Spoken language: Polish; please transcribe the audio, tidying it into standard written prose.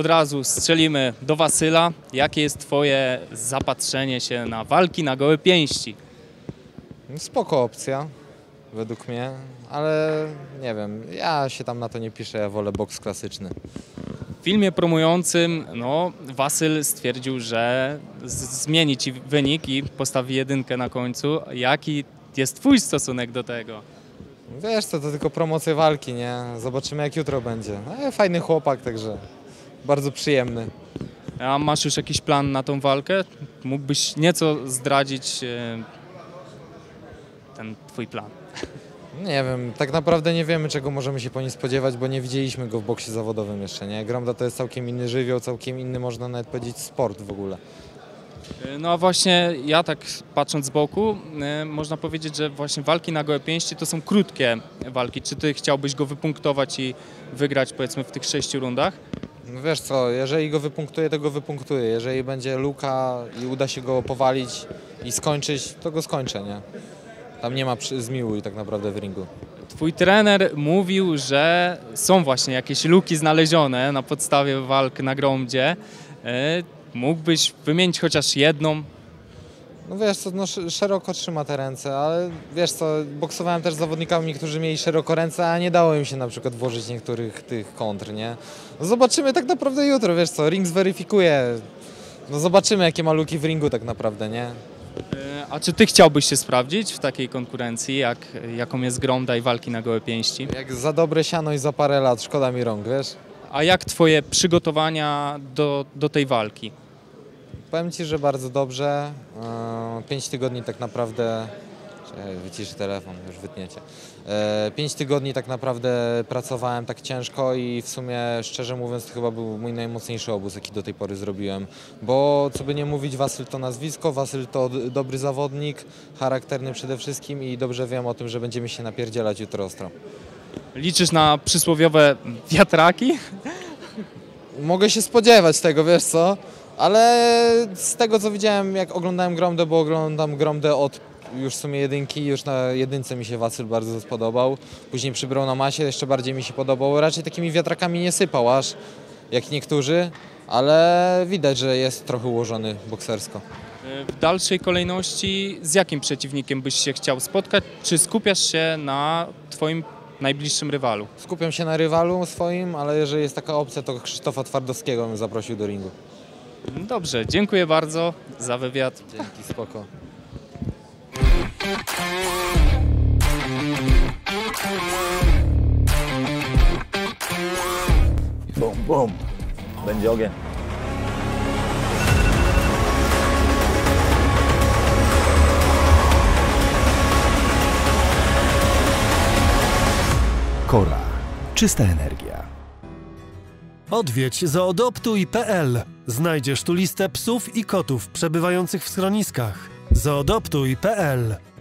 Od razu strzelimy do Wasyla. Jakie jest twoje zapatrzenie się na walki na gołe pięści? Spoko opcja, według mnie, ale nie wiem, ja się tam na to nie piszę, ja wolę boks klasyczny. W filmie promującym Wasyl stwierdził, że zmieni ci wynik i postawi jedynkę na końcu. Jaki jest twój stosunek do tego? Wiesz co, to tylko promocja walki, nie? Zobaczymy jak jutro będzie. Fajny chłopak, także bardzo przyjemny. A masz już jakiś plan na tą walkę? Mógłbyś nieco zdradzić ten twój plan? Nie wiem, tak naprawdę nie wiemy czego możemy się po nim spodziewać, bo nie widzieliśmy go w boksie zawodowym jeszcze, nie? Gromda to jest całkiem inny żywioł, całkiem inny, można nawet powiedzieć, sport w ogóle. No a właśnie ja tak patrząc z boku, można powiedzieć, że właśnie walki na gołe pięści to są krótkie walki. Czy ty chciałbyś go wypunktować i wygrać powiedzmy w tych 6 rundach? No wiesz co, jeżeli go wypunktuje, to go wypunktuje. Jeżeli będzie luka i uda się go powalić i skończyć, to go skończę, nie? Tam nie ma zmiłuj tak naprawdę w ringu. Twój trener mówił, że są właśnie jakieś luki znalezione na podstawie walk na Gromdzie. Mógłbyś wymienić chociaż jedną? No wiesz co, no szeroko trzyma te ręce, ale wiesz co, boksowałem też z zawodnikami, którzy mieli szeroko ręce, a nie dało im się na przykład włożyć niektórych tych kontr, nie? No zobaczymy tak naprawdę jutro, wiesz co, ring zweryfikuje. No zobaczymy jakie ma luki w ringu tak naprawdę, nie? A czy ty chciałbyś się sprawdzić w takiej konkurencji, jaką jest Gromda i walki na gołe pięści? Jak za dobre siano i za parę lat, szkoda mi rąk, wiesz? A jak twoje przygotowania do tej walki? Powiem ci, że bardzo dobrze. 5 tygodni tak naprawdę... Wyciszy telefon, już wytniecie. 5 tygodni tak naprawdę pracowałem tak ciężko i w sumie, szczerze mówiąc, to chyba był mój najmocniejszy obóz, jaki do tej pory zrobiłem. Bo co by nie mówić, Wasyl to nazwisko, Wasyl to dobry zawodnik, charakterny przede wszystkim i dobrze wiem o tym, że będziemy się napierdzielać jutro ostro. Liczysz na przysłowiowe wiatraki? Mogę się spodziewać tego, wiesz co? Ale z tego co widziałem, jak oglądałem Gromdę, bo oglądam Gromdę od już w sumie jedynki, już na jedynce mi się Wasyl bardzo spodobał. Później przybrał na masie, jeszcze bardziej mi się podobał. Raczej takimi wiatrakami nie sypał aż, jak niektórzy, ale widać, że jest trochę ułożony boksersko. W dalszej kolejności z jakim przeciwnikiem byś się chciał spotkać? Czy skupiasz się na twoim najbliższym rywalu? Skupiam się na rywalu swoim, ale jeżeli jest taka opcja, to Krzysztofa Twardowskiego bym zaprosił do ringu. Dobrze, dziękuję bardzo za wywiad. Dzięki, spoko. Bum, bum. Będzie ogień. Kora. Czysta energia. Odwiedź zoodoptuj.pl. Znajdziesz tu listę psów i kotów przebywających w schroniskach. zoodoptuj.pl